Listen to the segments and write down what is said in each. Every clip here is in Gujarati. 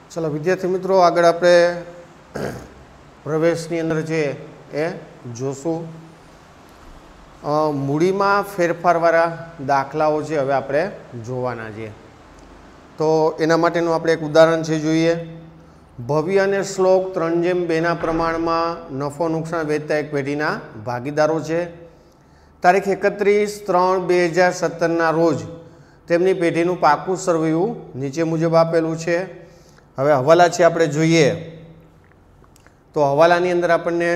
चलो विद्यार्थी मित्रों आगे आपणे प्रवेशनी अंदर छे ए जोशुं मूडीमां फेरफारवाळा दाखलाओ छे हवे आपणे जोवाना छे। तो एना माटेनुं आपणे एक उदाहरण छे जोईए। भव्य अने श्लोक 3:2 ना प्रमाणमां नफो नुकसान वेचता एक पेઢીના भागीदारो छे। तारीख 31/3/2017 ना रोज તેમની પેઢીનું પાકું સરવૈયું નીચે મુજબ આપેલું છે। હવે હવાલા છે આપણે જોઈએ તો હવાલાની અંદર આપણને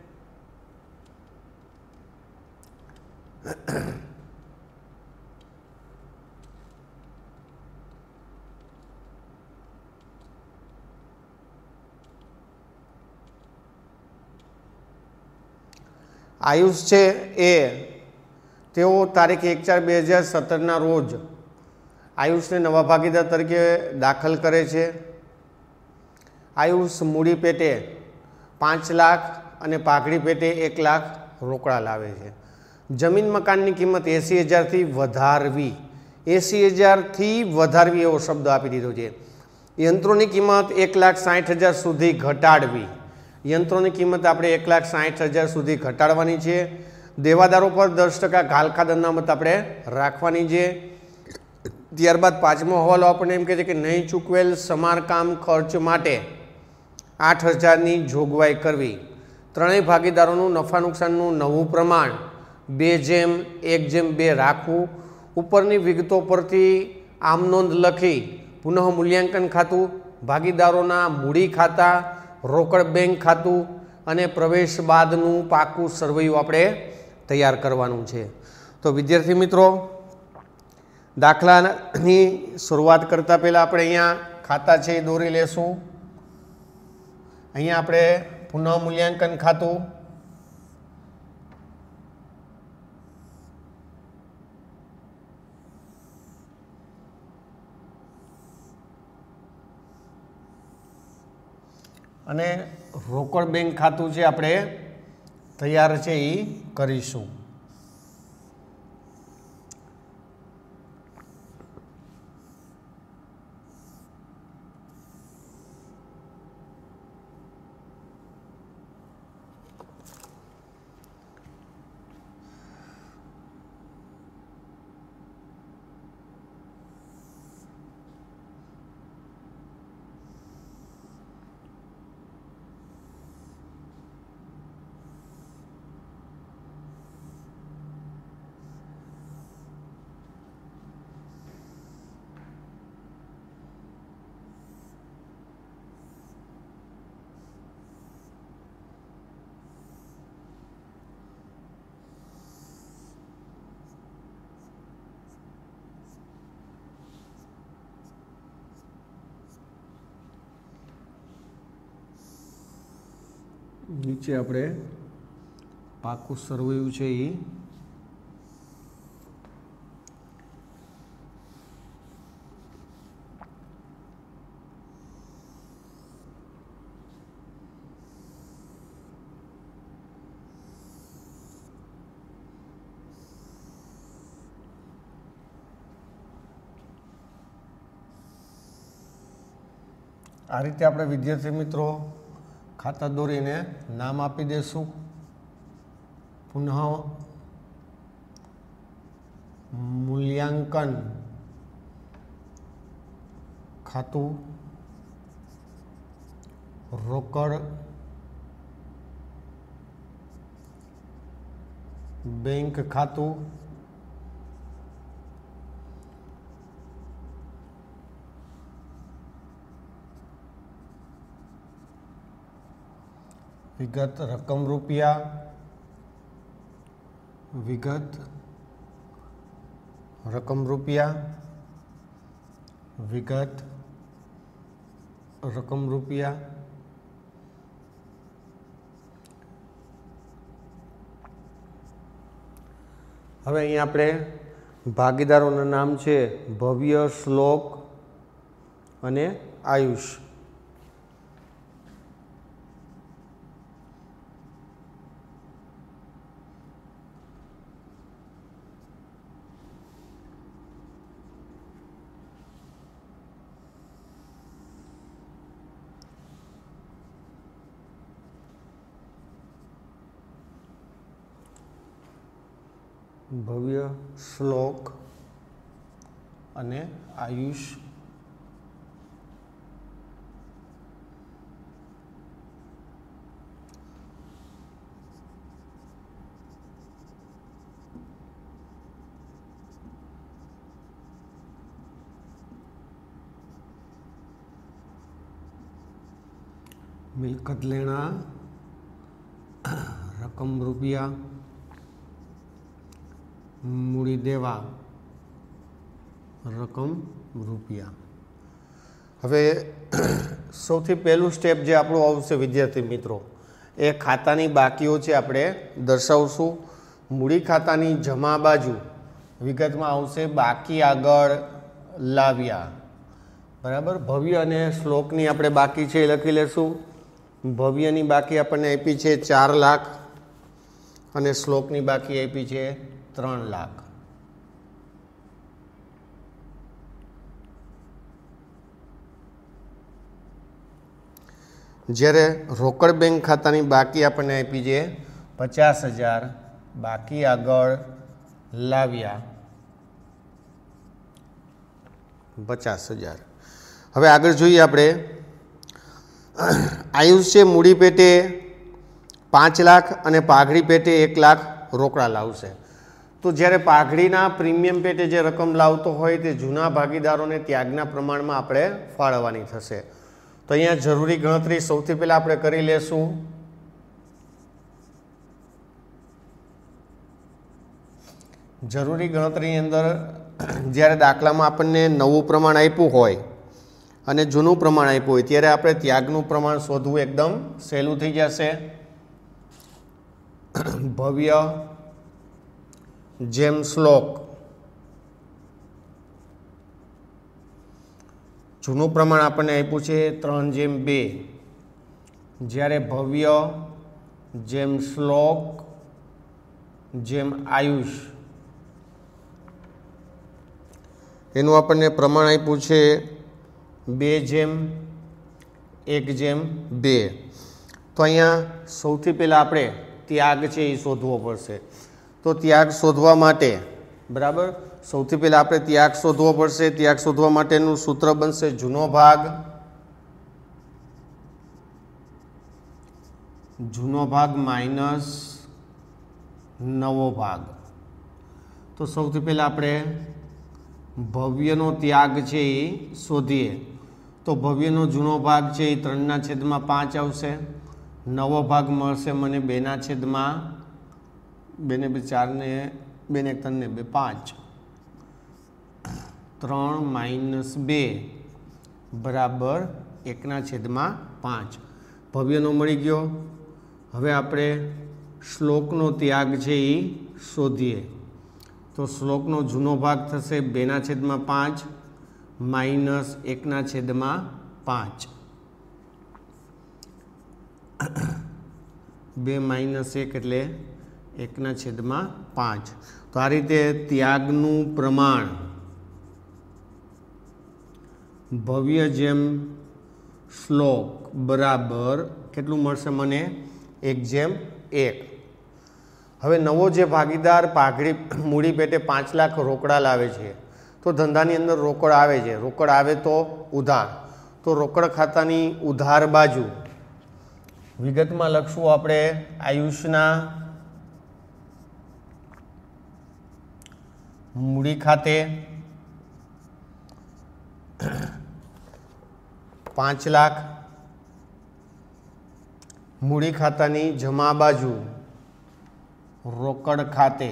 આયુષ છે એ તેઓ તારીખ 1/4/2017 ના રોજ આયુષને નવા ભાગીદાર તરીકે દાખલ કરે છે। આયુષ મૂડી પેટે 5 લાખ અને પાઘડી પેટે 1 લાખ રોકડા લાવે છે। જમીન મકાનની કિંમત 80,000 થી વધારવી, 80,000 થી વધારવી એવો શબ્દ આપી દીધો છે। યંત્રોની કિંમત 1,60,000 સુધી ઘટાડવી, યંત્રોની કિંમત આપણે 1,60,000 સુધી ઘટાડવાની છે। દેવાદારો પર 10% ઘાલખાદ અનામત આપણે રાખવાની છે। ત્યારબાદ પાંચમો હવાલો આપણને એમ કહે છે કે નહીં ચૂકવેલ સમારકામ ખર્ચ માટે 8,000ની જોગવાઈ કરવી। ત્રણેય ભાગીદારોનું નફા નુકસાનનું નવું પ્રમાણ 2:1:2 રાખવું। ઉપરની વિગતો પરથી આમ નોંધ લખી પુનઃ મૂલ્યાંકન ખાતું, ભાગીદારોના મૂડી ખાતા, રોકડ બેંક ખાતું અને પ્રવેશ બાદનું પાકું સરવૈયું આપણે તૈયાર કરવાનું છે। તો વિદ્યાર્થી મિત્રો દાખલાની શરૂઆત કરતા પહેલાં આપણે અહીંયા ખાતા છે એ દોરી લેશું। અહીંયા આપણે પુનઃ મૂલ્યાંકન ખાતું, અને રોકડ બેંક ખાતું છે આપણે તૈયાર છે એ કરીશું। નીચે આપણે પાકું સરવૈયું છે એ આ રીતે આપણે વિદ્યાર્થી મિત્રો ખાતા દોરીને નામ આપી દેશું। પુનઃ મૂલ્યાંકન ખાતું, રોકડ બેંક ખાતું, વિગત રકમ રૂપિયા, વિગત રકમ રૂપિયા, વિગત રકમ રૂપિયા। હવે અહીંયા આપણે ભાગીદારોના નામ છે ભવ્ય, શ્લોક અને આયુષ। ભવ્ય, શ્લોક અને આયુષ મિલકત લેણા, રકમ રૂપિયા, મૂડી દેવા, રકમ રૂપિયા. હવે સૌથી પહેલું સ્ટેપ જે આપણું આવશે વિદ્યાર્થી મિત્રો, એ ખાતાની બાકીઓ છે આપણે દર્શાવશું. મૂડી ખાતાની જમા બાજુ વિગતમાં આવશે બાકી આગળ લાવ્યા. બરાબર. ભવ્ય અને શ્લોકની આપણે બાકી છે એ લખી લેશું. ભવ્યની બાકી આપણને આપી છે 4 લાખ અને શ્લોકની બાકી આપી છે 3 લાખ. જ્યારે રોકડ બેંક ખાતાની બાકી આપણને આપી છે 50,000, બાકી આગળ લાવ્યા 50,000. હવે આગળ જોઈએ આપણે. આયુષ છે મૂડી પેટે 5 લાખ અને પાઘડી પેટે 1 લાખ રોકડા લાવશે. તો જ્યારે પાઘડીના પ્રીમિયમ પેટે જે રકમ લાવતો હોય તે જૂના ભાગીદારોને ત્યાગના પ્રમાણમાં આપણે ફાળવવાની થશે. તો અહીંયા જરૂરી ગણતરી સૌથી પહેલાં આપણે કરી લેશું. જરૂરી ગણતરીની અંદર જ્યારે દાખલામાં આપણને નવું પ્રમાણ આપ્યું હોય અને જૂનું પ્રમાણ આપ્યું હોય ત્યારે આપણે ત્યાગનું પ્રમાણ શોધવું એકદમ સહેલું થઈ જશે. ભવ્ય જેમ શ્લોક, જૂનું પ્રમાણ આપણને આપ્યું છે 3:2. જ્યારે ભવ્ય જેમ શ્લોક જેમ આયુષ એનું આપણને પ્રમાણ આપ્યું છે 2:1:2. તો અહીંયા સૌથી પહેલાં આપણે ત્યાગ છે એ શોધવો પડશે. તો ત્યાગ શોધવા માટે બરાબર સૌથી પહેલાં આપણે ત્યાગ શોધવો પડશે. ત્યાગ શોધવા માટેનું સૂત્ર બનશે જૂનો ભાગ માઇનસ નવો ભાગ. તો સૌથી પહેલાં આપણે ભવ્યનો ત્યાગ છે એ શોધીએ. તો ભવ્યનો જૂનો ભાગ છે એ 3/5 આવશે. નવો ભાગ મળશે મને 2/4 ને 2 4 ને 2 ને 3 ને 2 5. 3 - 2 બરાબર 1/5. ભવ્યનો મળી ગયો. હવે આપણે શ્લોકનો ત્યાગ છે એ શોધીએ. તો શ્લોકનો જૂનો ભાગ થશે 2/5 માઇનસ 1/5. 2 - 1 એટલે 1/5. તો આ રીતે ત્યાગનું પ્રમાણ ભવ્ય જેમ શ્લોક બરાબર કેટલું મળશે મને 1:1. હવે નવો જે ભાગીદાર પાઘડી મૂડી પેટે 5 લાખ રોકડા લાવે છે. તો ધંધાની અંદર રોકડ આવે છે. રોકડ આવે તો ઉધાર. તો રોકડ ખાતાની ઉધાર બાજુ વિગતમાં લખશું આપણે આયુષના મૂડી ખાતે 5 લાખ, મૂડી ખાતાની જમા બાજુ રોકડ ખાતે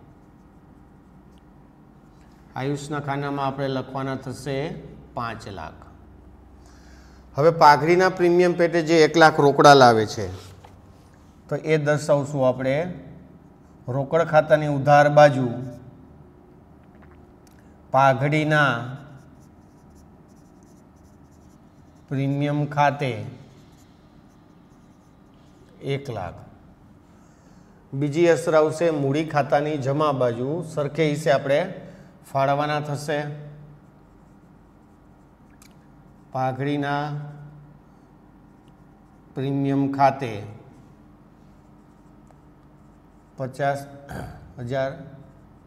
આયુષના ખાનામાં આપણે લખવાના થશે 5 લાખ. હવે પાઘડીના પ્રીમિયમ પેટે જે 1 લાખ રોકડા લાવે છે તો એ દર્શાવશું આપણે રોકડ ખાતાની ઉધાર બાજુ પાઘડીના પ્રીમિયમ ખાતે 1 લાખ. બીજી અસર આવશે મૂડી ખાતાની જમા બાજુ સરખે હિસ્સે આપણે ફાળવવાના થશે. પાઘડીના પ્રીમિયમ ખાતે 50,000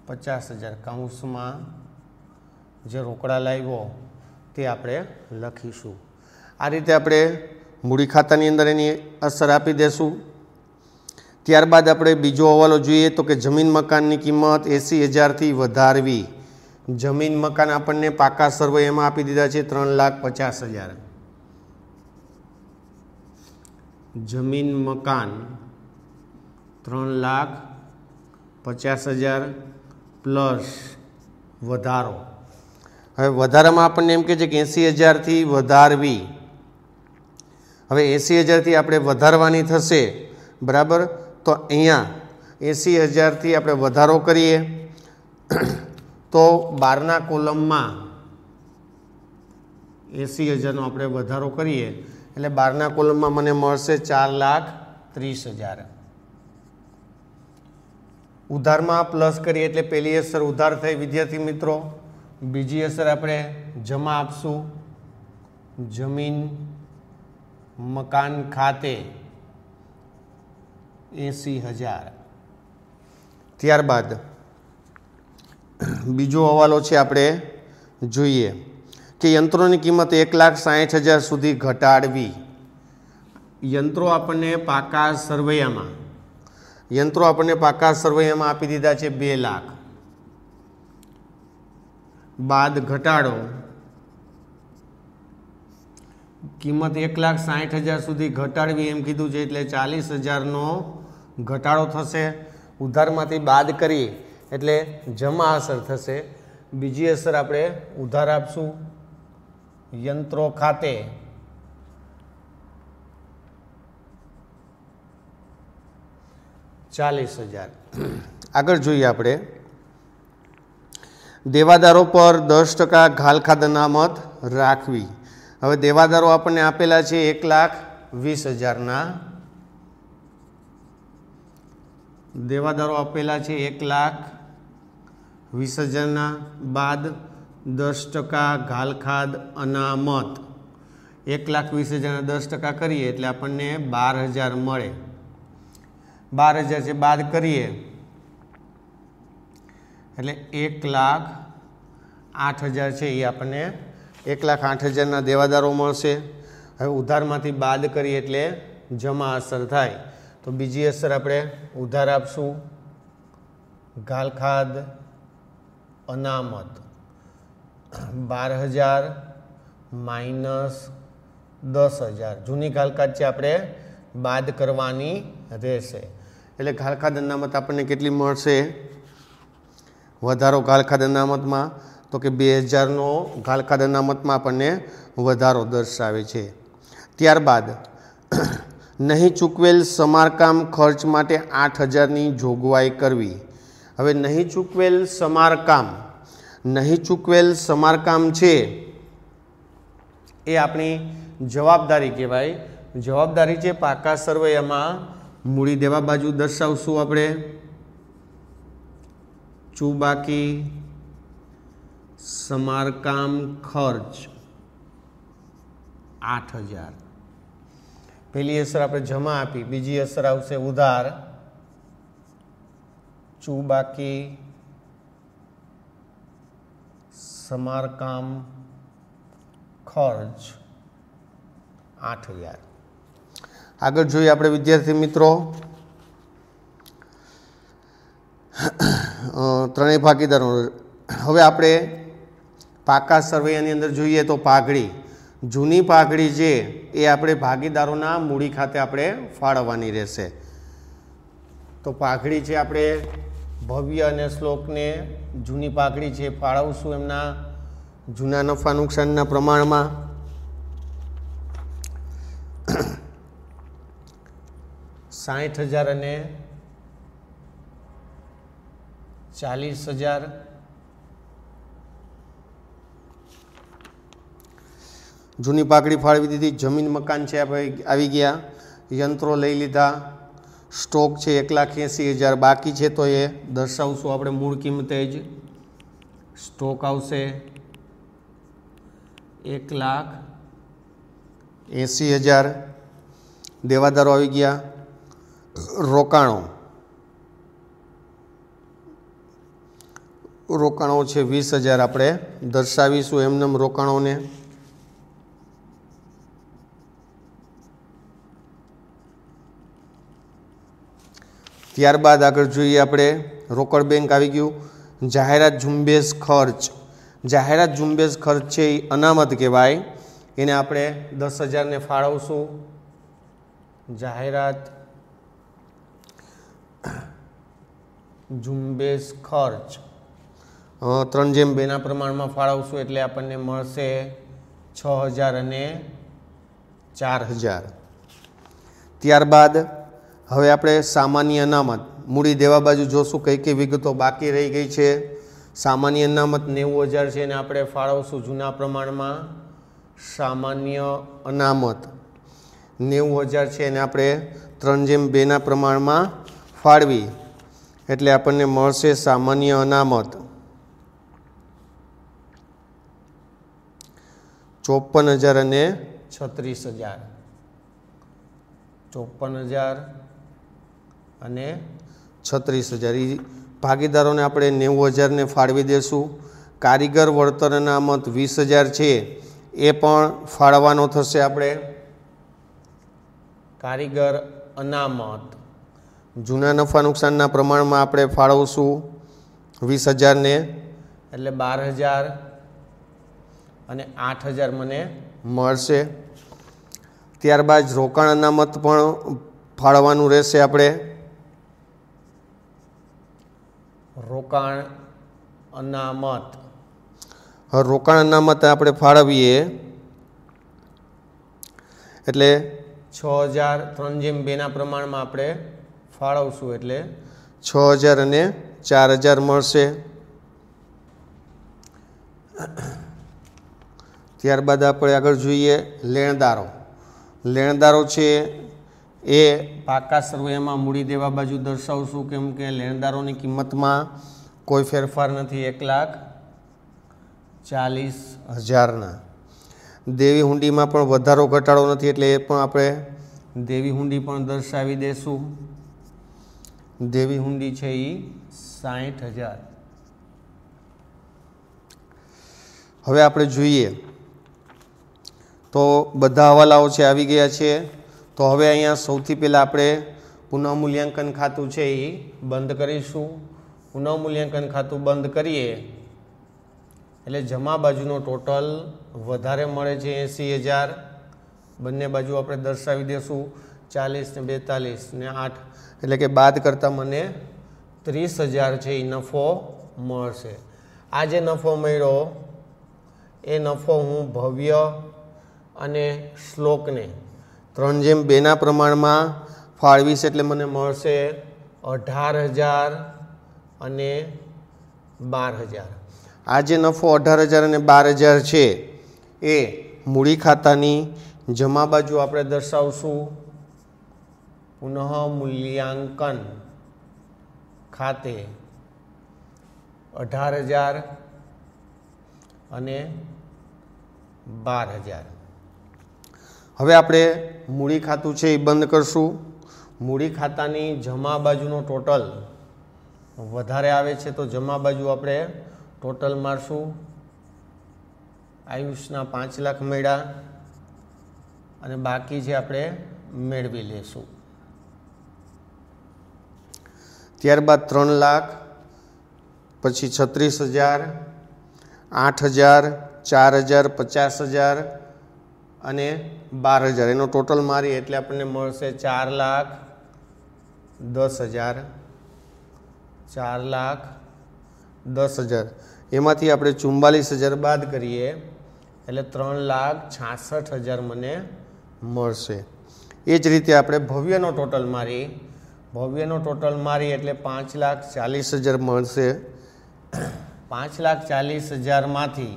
50,000 કૌંસમાં જે રોકડા લાવ્યો તે આપણે લખીશું। આ રીતે આપણે મૂડી ખાતાની અંદર એની અસર આપી દેશું। ત્યારબાદ આપણે બીજો હવાલો જોઈએ તો કે જમીન મકાનની કિંમત 80,000થી વધારવી। જમીન મકાન આપણને પાકા સર્વેમાં આપી દીધા છે 3,50,000। જમીન મકાન 3,50,000 પ્લસ વધારો। હવે વધારામાં આપણને એમ કહે છે કે 80,000થી વધારવી। હવે 80,000થી આપણે વધારવાની થશે, બરાબર। તો અહીંયા 80,000થી આપણે વધારો કરીએ તો 12ના કોલમમાં 80,000નો આપણે વધારો કરીએ એટલે 12ના કોલમમાં મને મળશે 4,30,000। ઉધારમાં પ્લસ કરીએ એટલે પહેલી અસર ઉધાર થઈ વિદ્યાર્થી મિત્રો। બીજી અસર આપણે જમા આપશું જમીન મકાન ખાતે 80,000। ત્યારબાદ બીજો હવાલો છે આપણે જોઈએ કે યંત્રોની કિંમત 1,60,000 સુધી ઘટાડવી। યંત્રો આપણને પાકા સરવૈયામાં આપી દીધા છે 2 લાખ। બાદ ઘટાડો કિંમત 1,60,000 સુધી ઘટાડવી એમ કીધું છે એટલે 40,000નો ઘટાડો થશે। ઉધારમાંથી બાદ કરીએ એટલે જમા અસર થશે। બીજી અસર આપણે ઉધાર આપશું યંત્રો ખાતે 40,000। આગળ જોઈએ આપણે દેવાદારો પર 10% ઘાલખાદ અનામત રાખવી। હવે દેવાદારો આપણને આપેલા છે 1,20,000ના। દેવાદારો આપેલા છે 1,20,000ના બાદ 10% ઘાલખાદ અનામત 1,20,000ના 10% કરીએ એટલે આપણને 12,000 મળે। 12,000 છે બાદ કરીએ એટલે 1,08,000 છે એ આપણને 1,08,000ના દેવાદારો મળશે। હવે ઉધારમાંથી બાદ કરીએ એટલે જમા અસર થાય તો બીજી અસર આપણે ઉધાર આપશું ઘાલખાદ અનામત 12,000 માઇનસ 10,000 જૂની ઘાલખાદ છે આપણે બાદ કરવાની રહેશે એટલે ઘાલખાદ અનામત આપણને કેટલી મળશે? વધારો ઘાલખાદ અનામતમાં તો કે 2,000નો ઘાલખાદ અનામતમાં આપણને વધારો દર્શાવે છે। ત્યારબાદ નહીં ચૂકવેલ સમારકામ ખર્ચ માટે 8,000ની જોગવાઈ કરવી। હવે નહીં ચૂકવેલ સમારકામ છે એ આપણી જવાબદારી કહેવાય। જવાબદારી છે પાકા સરવૈયામાં મૂડી દેવા બાજુ દર્શાવશું આપણે ચુબાકી સમારકામ ખર્ચ 8,000। પહેલી અસર આપણે જમા આપી, બીજી અસર આવશે ઉધાર ચુબાકી સમારકામ ખર્ચ 8,000। આગળ જોઈએ આપણે વિદ્યાર્થી મિત્રો ત્રણેય ભાગીદારો। હવે આપણે પાકા સર્વેની અંદર જોઈએ તો પાઘડી જૂની પાઘડી છે એ આપણે ભાગીદારોના મૂડી ખાતે આપણે ફાળવવાની રહેશે। તો પાઘડી છે આપણે ભવ્ય અને શ્લોકને જૂની પાઘડી છે ફાળવશું એમના જૂના નફા નુકસાનના પ્રમાણમાં। 60,000 અને 40,000 જૂની પાઘડી ફાળવી દીધી। જમીન મકાન છે આપણે આવી ગયા, યંત્રો લઈ લીધા, સ્ટોક છે 1,80,000 બાકી છે તો એ દર્શાવશું આપણે મૂળ કિંમતે જ। સ્ટોક આવશે 1,80,000। દેવાદારો આવી ગયા, રોકાણો રોકાણો છે 20,000 આપણે દર્શાવીશું એમનેમ રોકાણોને. ત્યારબાદ આગળ જોઈએ આપણે રોકડ બેંક આવી ગયું. જાહેરાત ઝુંબેશ ખર્ચ. જાહેરાત ઝુંબેશ ખર્ચ છે એ અનામત કહેવાય. એને આપણે 10,000 ને ફાળવશું. જાહેરાત ઝુંબેશ ખર્ચ 3:2 પ્રમાણમાં ફાળવશું એટલે આપણને મળશે 6,000 અને 4,000. ત્યારબાદ હવે આપણે સામાન્ય અનામત મૂડી દેવા બાજુ જોશું કઈ કઈ વિગતો બાકી રહી ગઈ છે. સામાન્ય અનામત 90,000 છે એને આપણે ફાળવશું જૂના પ્રમાણમાં. સામાન્ય અનામત 90,000 છે એને આપણે 3:2 પ્રમાણમાં ફાળવી એટલે આપણને મળશે સામાન્ય અનામત 54,000 અને 36,000. 54,000 અને 36,000 એ ભાગીદારોને આપણે 90,000 ને ફાળવી દેશું. કારીગર વળતર અનામત 20,000 છે એ પણ ફાળવાનો થશે. આપણે કારીગર અનામત જૂના નફા નુકસાનના પ્રમાણમાં આપણે ફાળવશું 20,000 ને એટલે 12,000 અને 8,000 મને મળશે. ત્યારબાદ રોકાણ અનામત પણ ફાળવવાનું રહેશે. આપણે રોકાણ અનામત રોકાણ અનામત આપણે ફાળવીએ એટલે 6,000 3:2 પ્રમાણમાં આપણે ફાળવશું એટલે 6,000 અને 4,000 મળશે. ત્યારબાદ આપણે આગળ જોઈએ લેણદારો. લેણદારો છે એ પાકા સરવૈયામાં મૂડી દેવા બાજુ દર્શાવશું કેમ કે લેણદારોની કિંમતમાં કોઈ ફેરફાર નથી. 1,40,000. દેવી હુંડીમાં પણ વધારો ઘટાડો નથી એટલે એ પણ આપણે દેવી હુંડી પણ દર્શાવી દેશું. દેવી હુંડી છે એ 60,000. હવે આપણે જોઈએ તો બધા હવાલાઓ છે આવી ગયા છે. તો હવે અહીંયા સૌથી પહેલાં આપણે પુનઃમૂલ્યાંકન ખાતું છે એ બંધ કરીશું. પુનઃમૂલ્યાંકન ખાતું બંધ કરીએ એટલે જમા બાજુનો ટોટલ વધારે મળે છે 80,000. બંને બાજુ આપણે દર્શાવી દઈશું 40 ને 42 ને 8 એટલે કે બાદ કરતાં મને 30,000 છે એ નફો મળશે. આ જે નફો મળ્યો એ નફો હું ભવ્ય અને શ્લોકને 3:2 પ્રમાણમાં ફાળવીશ એટલે મને મળશે 18,000 અને 12,000. આ જે નફો 18,000 અને 12,000 છે એ મૂડી ખાતાની જમા બાજુ આપણે દર્શાવશું. પુનઃ મૂલ્યાંકન ખાતે 18,000 અને 12,000. હવે આપણે મૂડી ખાતું છે એ બંધ કરશું. મૂડી ખાતાની જમા બાજુનો ટોટલ વધારે આવે છે તો જમા બાજુ આપણે ટોટલ મારશું. આયુષના 5 લાખ મળ્યા અને બાકી છે આપણે મેળવી લેશું. ત્યારબાદ 3 લાખ, પછી 36,000, 8,000, 4,000, 50,000 અને 12,000 એનો ટોટલ મારી એટલે આપણને મળશે 4,10,000. 4,10,000 એમાંથી આપણે 44,000 બાદ કરીએ એટલે 3,66,000 મને મળશે. એ જ રીતે આપણે ભવ્યનો ટોટલ મારી એટલે 5,40,000 મળશે. 5,40,000 માંથી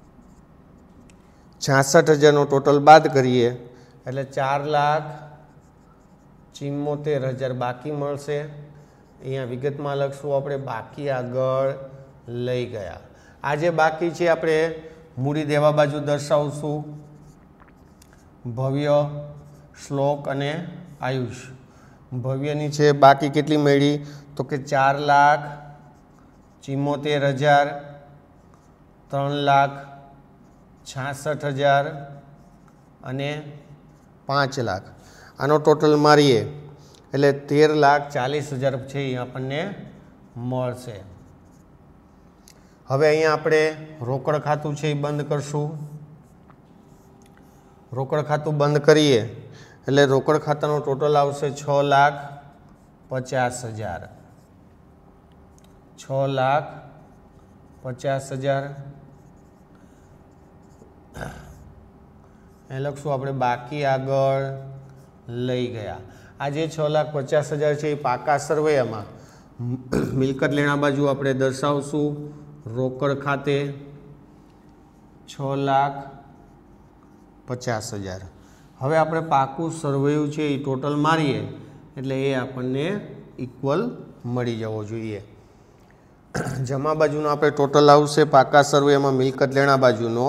66,000નો ટોટલ બાદ કરીએ એટલે 4,74,000 બાકી મળશે. અહીંયા વિગતમાં લખશું આપણે બાકી આગળ લઈ ગયા. આ જે બાકી છે આપણે મૂડી દેવા બાજુ દર્શાવશું. ભવ્ય, શ્લોક અને આયુષ. ભવ્યની છે બાકી કેટલી મળી તો કે 4,00,000 74,000, 3,66,000 અને 5 લાખ. આનો ટોટલ મારીએ એટલે 13,40,000 છે એ આપણને મળશે. હવે અહીંયા આપણે રોકડ ખાતું છે એ બંધ કરશું. રોકડ ખાતું બંધ કરીએ એટલે રોકડ ખાતાનો ટોટલ આવશે 6,50,000. 6,50,000 એ લખશું આપણે બાકી આગળ લઈ ગયા. આ જે 6,50,000 છે એ પાકા સરવૈયામાં મિલકત લેણા બાજુ આપણે દર્શાવશું રોકડ ખાતે 6,50,000. હવે આપણે પાકું સરવૈયું છે એ ટોટલ મારીએ એટલે એ આપણને ઇક્વલ મળી જવો જોઈએ. જમા બાજુનો આપણે ટોટલ આવશે પાકા સરવૈયામાં મિલકત લેણા બાજુનો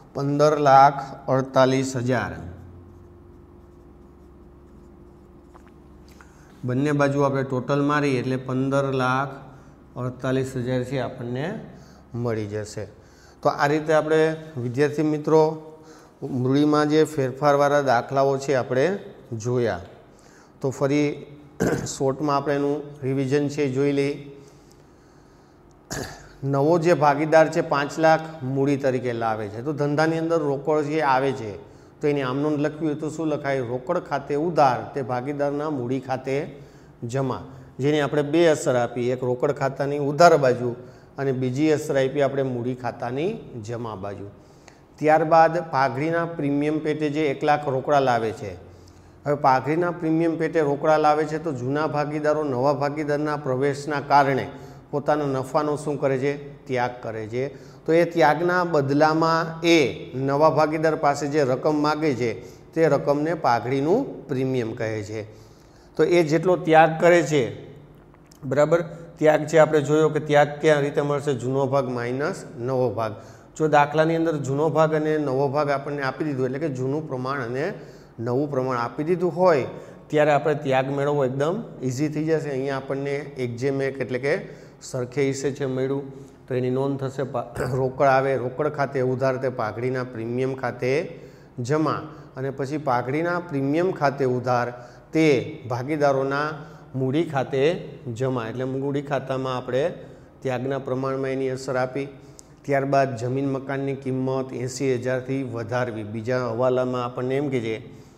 15,48,000. બંને બાજુ આપણે ટોટલ મારીએ એટલે 15,48,000 છે આપણને મળી જશે. તો આ રીતે આપણે વિદ્યાર્થી મિત્રો મૂડીમાં જે ફેરફારવાળા દાખલાઓ છે આપણે જોયા. તો ફરી શોર્ટમાં આપણે એનું રિવિઝન છે જોઈ લઈએ. નવો જે ભાગીદાર છે 5 લાખ મૂડી તરીકે લાવે છે. તો ધંધાની અંદર રોકડ જે આવે છે તો એની આમનોંધ લખવી હોય તો શું લખાય? રોકડ ખાતે ઉધાર તે ભાગીદારના મૂડી ખાતે જમા. જેની આપણે બે અસર આપી, એક રોકડ ખાતાની ઉધાર બાજુ અને બીજી અસર આપી આપણે મૂડી ખાતાની જમા બાજુ. ત્યારબાદ પાઘડીના પ્રીમિયમ પેટે જે 1 લાખ રોકડા લાવે છે. હવે પાઘડીના પ્રીમિયમ પેટે રોકડા લાવે છે તો જૂના ભાગીદારો નવા ભાગીદારના પ્રવેશના કારણે પોતાના નફાનો શું કરે છે? ત્યાગ કરે છે. તો એ ત્યાગના બદલામાં એ નવા ભાગીદાર પાસે જે રકમ માગે છે તે રકમને પાઘડીનું પ્રીમિયમ કહે છે. તો એ જેટલો ત્યાગ કરે છે, બરાબર, ત્યાગ છે આપણે જોયો કે ત્યાગ ક્યાં રીતે મળશે? જૂનો ભાગ માઇનસ નવો ભાગ. જો દાખલાની અંદર જૂનો ભાગ અને નવો ભાગ આપણને આપી દીધું એટલે કે જૂનું પ્રમાણ અને નવું પ્રમાણ આપી દીધું હોય ત્યારે આપણે ત્યાગ મેળવવો એકદમ ઇઝી થઈ જશે. અહીંયા આપણને એક જેમ એક એટલે કે સરખે હિસ્સે છે મળ્યું તો એની નોંધ થશે. રોકડ આવે, રોકડ ખાતે ઉધાર તે પાઘડીના પ્રીમિયમ ખાતે જમા અને પછી પાઘડીના પ્રીમિયમ ખાતે ઉધાર તે ભાગીદારોના મૂડી ખાતે જમા. એટલે મૂડી ખાતામાં આપણે ત્યાગના પ્રમાણમાં એની અસર આપી. ત્યારબાદ જમીન મકાનની કિંમત 80,000થી વધારવી. બીજા હવાલામાં આપણને એમ કહે છે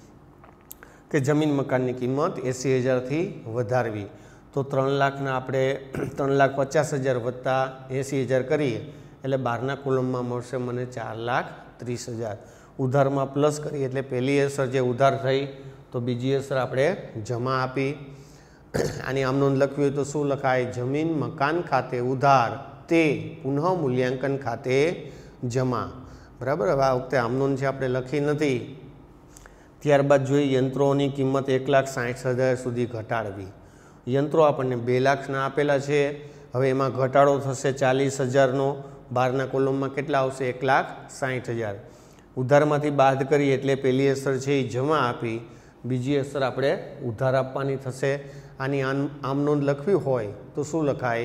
કે જમીન મકાનની કિંમત 80,000થી વધારવી. તો 3 લાખના આપણે 3,50,000 વત્તા 80,000 કરીએ એટલે 12ના કોલમમાં મળશે મને 4,30,000. ઉધારમાં પ્લસ કરીએ એટલે પહેલી અસર જે ઉધાર થઈ તો બીજી અસર આપણે જમા આપી. આની આમ નોંધ લખવી હોય તો શું લખાય? જમીન મકાન ખાતે ઉધાર તે પુનઃ મૂલ્યાંકન ખાતે જમા. બરાબર. હવે આ વખતે આમ નોંધ છે આપણે લખી નથી. ત્યારબાદ જોઈએ યંત્રોની કિંમત 1,60,000 સુધી ઘટાડવી. યંત્રો આપણને 2 લાખના આપેલા છે. હવે એમાં ઘટાડો થશે 40,000નો. 12ના કોલમમાં કેટલા આવશે? 1,60,000. ઉધારમાંથી બાદ કરીએ એટલે પહેલી અસર છે એ જમા આપી, બીજી અસર આપણે ઉધાર આપવાની થશે. આની આમ નોંધ લખવી હોય તો શું લખાય?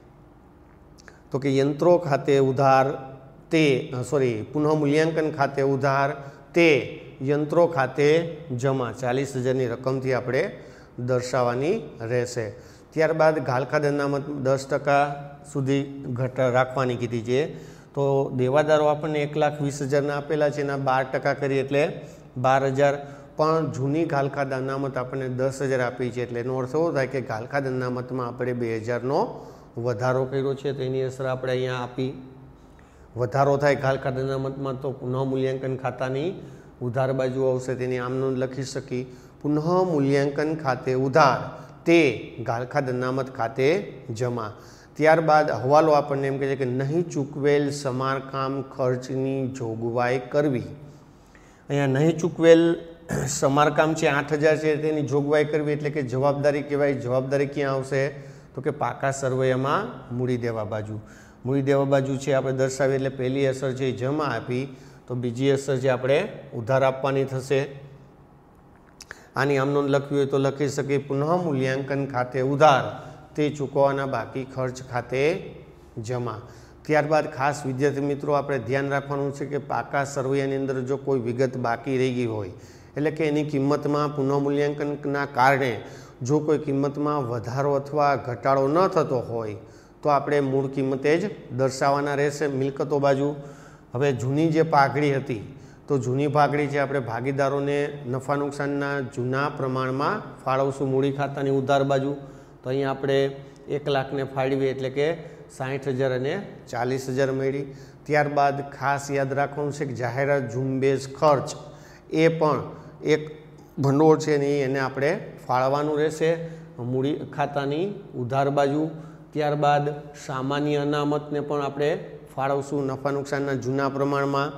તો કે યંત્રો ખાતે ઉધાર તે પુનઃ મૂલ્યાંકન ખાતે ઉધાર તે યંત્રો ખાતે જમા 40,000ની રકમથી આપણે દર્શાવવાની રહેશે. ત્યારબાદ ઘાલખાદ અનામત 10% સુધી રાખવાની કીધી છે. તો દેવાદારો આપણને 1,20,000ના આપેલા છે, એના 12% કરીએ એટલે 12,000. પણ જૂની ઘાલખાદ અનામત આપણને 10,000 આપી છે એટલે એનો અર્થ એવો થાય કે ઘાલખાદ અનામતમાં આપણે 2,000નો વધારો કર્યો છે તો એની અસર આપણે અહીંયા આપી. વધારો થાય ઘાલખાદ અનામતમાં તો પુનઃ મૂલ્યાંકન ખાતાની ઉધાર બાજુ આવશે, તેની આમ નોંધ લખી શકી. પુનઃ મૂલ્યાંકન ખાતે ઉધાર તે ઘાલખાદ અનામત ખાતે જમા. ત્યારબાદ હવાલો આપણને એમ કહે છે કે નહીં ચૂકવેલ સમારકામ ખર્ચની જોગવાઈ કરવી. અહીંયા નહીં ચૂકવેલ સમારકામ છે 8,000 છે તેની જોગવાઈ કરવી એટલે કે જવાબદારી કહેવાય. જવાબદારી ક્યાં આવશે? તો કે પાકા સરવૈયામાં મૂડી દેવા બાજુ. મૂડી દેવા બાજુ છે આપણે દર્શાવીએ એટલે પહેલી અસર છે જમા આપી તો બીજી અસર છે આપણે ઉધાર આપવાની થશે. આની આમ નોંધ લખવી હોય તો લખી શકીએ પુનઃ મૂલ્યાંકન ખાતે ઉધાર તે ચૂકવવાના બાકી ખર્ચ ખાતે જમા। ત્યારબાદ ખાસ વિદ્યાર્થી મિત્રો આપણે ધ્યાન રાખવાનું છે કે પાકા સરવૈયાની અંદર જો કોઈ વિગત બાકી રહી ગઈ હોય, એટલે કે એની કિંમતમાં પુનઃમૂલ્યાંકનના કારણે જો કોઈ કિંમતમાં વધારો અથવા ઘટાડો ન થતો હોય તો આપણે મૂળ કિંમતે જ દર્શાવવાના રહેશે મિલકતો બાજુ। હવે જૂની જે પાઘડી હતી તો જૂની પાઘડી છે આપણે ભાગીદારોને નફા નુકસાનના જૂના પ્રમાણમાં ફાળવશું મૂડી ખાતાની ઉધાર બાજુ। તો અહીંયા આપણે 1 લાખને ફાળવીએ એટલે કે 60,000 અને 40,000 મળી। ત્યારબાદ ખાસ યાદ રાખવાનું છે કે જાહેરાત ઝુંબેશ ખર્ચ એ પણ એક ભંડોળ છે ને એને આપણે ફાળવાનું રહેશે મૂડી ખાતાની ઉધાર બાજુ। ત્યારબાદ સામાન્ય અનામતને પણ આપણે ફાળવશું નફા નુકસાનના જૂના પ્રમાણમાં।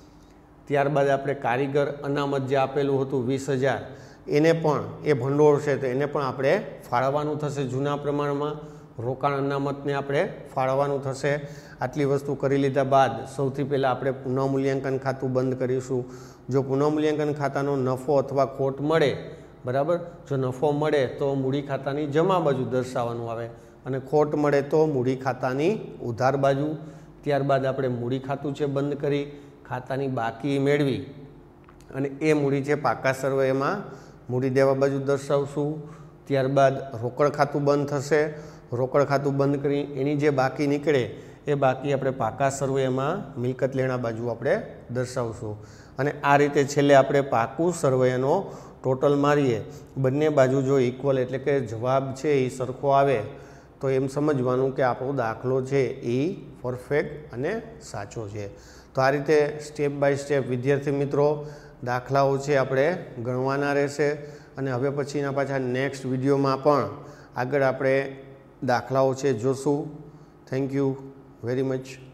ત્યારબાદ આપણે કારીગર અનામત જે આપેલું હતું 20,000 એને પણ એ ભંડોળ છે તો એને પણ આપણે ફાળવવાનું થશે જૂના પ્રમાણમાં। રોકાણ અનામતને આપણે ફાળવવાનું થશે। આટલી વસ્તુ કરી લીધા બાદ સૌથી પહેલાં આપણે પુનઃમૂલ્યાંકન ખાતું બંધ કરીશું। જો પુનઃમૂલ્યાંકન ખાતાનો નફો અથવા ખોટ મળે, બરાબર, જો નફો મળે તો મૂડી ખાતાની જમા બાજુ દર્શાવવાનું આવે અને ખોટ મળે તો મૂડી ખાતાની ઉધાર બાજુ। ત્યારબાદ આપણે મૂડી ખાતું છે બંધ કરી ખાતાની બાકી મેળવી અને એ મૂડી છે પાકા સરવૈયામાં મૂડી દેવા બાજુ દર્શાવશું। ત્યારબાદ રોકડ ખાતું બંધ થશે। રોકડ ખાતું બંધ કરી એની જે બાકી નીકળે એ બાકી આપણે પાકા સરવૈયામાં મિલકત લેણા બાજુ આપણે દર્શાવશું અને આ રીતે છેલ્લે આપણે પાકું સરવૈયાનો ટોટલ મારીએ, બંને બાજુ જો ઇક્વલ એટલે કે જવાબ છે એ સરખો આવે તો એમ સમજવાનું કે આપણો દાખલો છે એ પરફેક્ટ અને સાચો છે। તો આ રીતે સ્ટેપ બાય સ્ટેપ વિદ્યાર્થી મિત્રો દાખલાઓ છે આપણે ગણવાના રહેશે અને હવે પછીના પાછા નેક્સ્ટ વિડીયોમાં પણ આગળ આપણે દાખલાઓ છે જોશું। Thank you very much.